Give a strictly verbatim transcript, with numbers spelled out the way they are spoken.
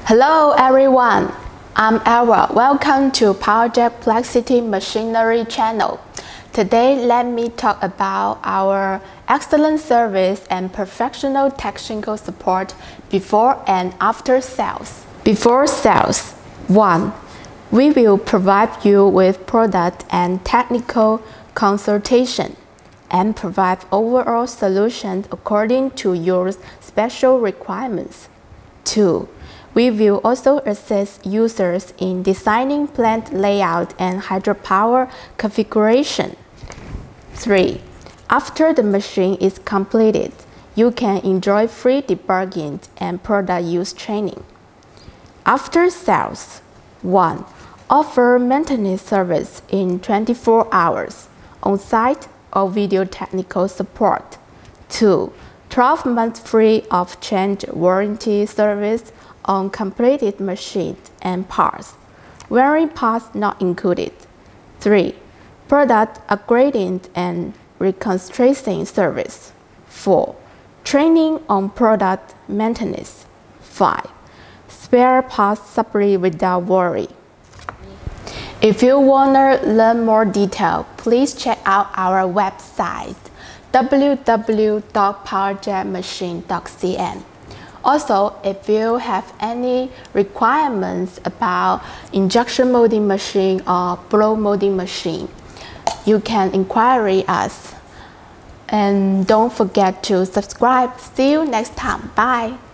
Hello everyone, I'm Elva. Welcome to PowerJet Plexity Machinery channel. Today let me talk about our excellent service and professional technical support before and after sales. Before sales, one. We will provide you with product and technical consultation and provide overall solutions according to your special requirements. two. We will also assist users in designing plant layout and hydropower configuration. three. After the machine is completed, you can enjoy free debugging and product use training. After sales, one. Offer maintenance service in twenty-four hours, on-site or video technical support. two. twelve months free of change warranty service on completed machines and parts, wearing parts not included. three. Product upgrading and reconstruction service. four. Training on product maintenance. five. Spare parts supply without worry. If you want to learn more detail, please check out our website w w w dot powerjet machine dot c n. Also, if you have any requirements about injection molding machine or blow molding machine, you can inquire us. And don't forget to subscribe. See you next time. Bye.